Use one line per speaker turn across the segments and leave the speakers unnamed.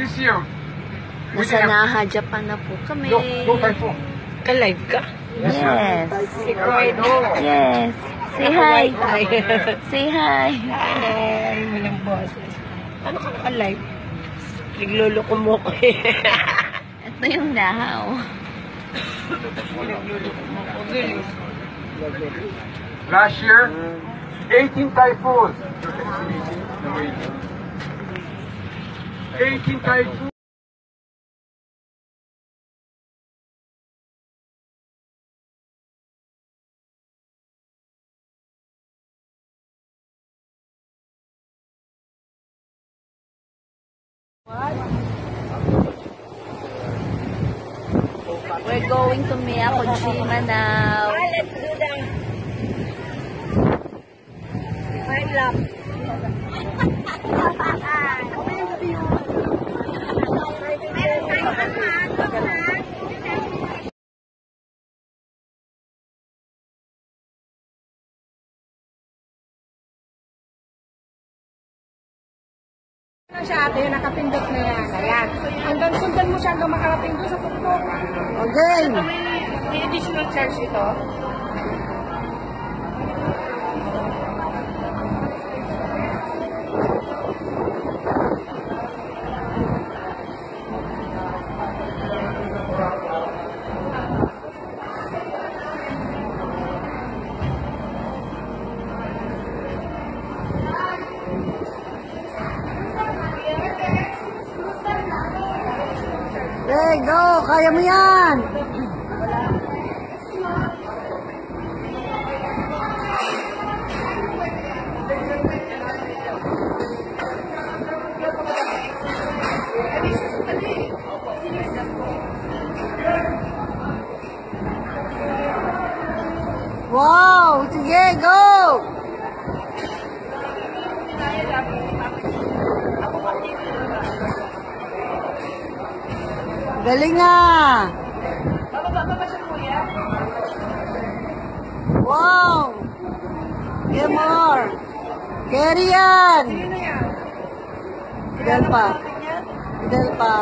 This year,
Nasa Naha, Japan na po kami.
no typhoon.
Ka-live ka?
Yes. Yes. Say hi. Say hi.
Ay, walang boses. Ano ka ka-live? Nagluloko mo ko eh.
Ito yung Naha, oh.
Nagluloko mo ko. Galing.
Last year, 18 typhoons. 18 typhoons.
We're going to Miyakojima now.
Let's do that. 5 laps.
Siya ate, nakapindot na yan. Ayan. Hanggang sundan mo siya hanggang makarating doon sa tuktok. Okay. May additional charge ito.
Hey, go! Kaya mo yan! Wow! Sige, go! Galing ah! Wow! Get more! Carry yan! Fidel pa. Fidel pa.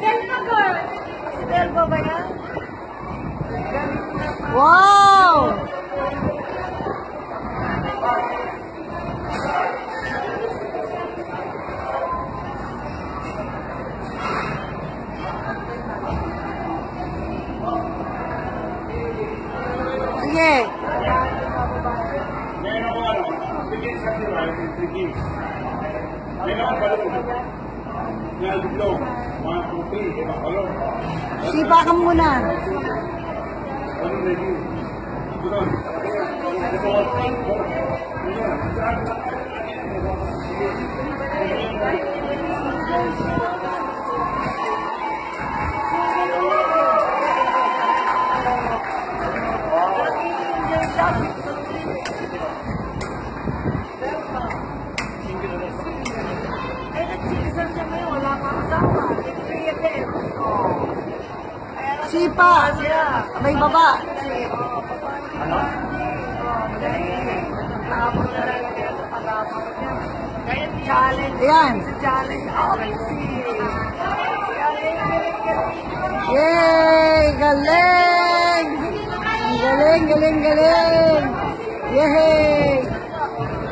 Fidel ba yan?
Wow! Sige. Sipa ka muna. Sipa. May baba. Ayan. Yay! Galing! Galing, galing, galing! Yay!